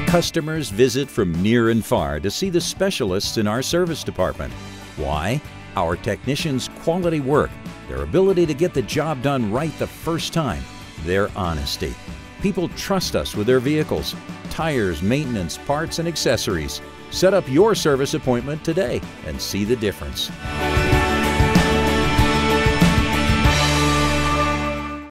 Customers visit from near and far to see the specialists in our service department. Why? Our technicians' quality work, their ability to get the job done right the first time, their honesty. People trust us with their vehicles, tires, maintenance, parts, and accessories. Set up your service appointment today and see the difference.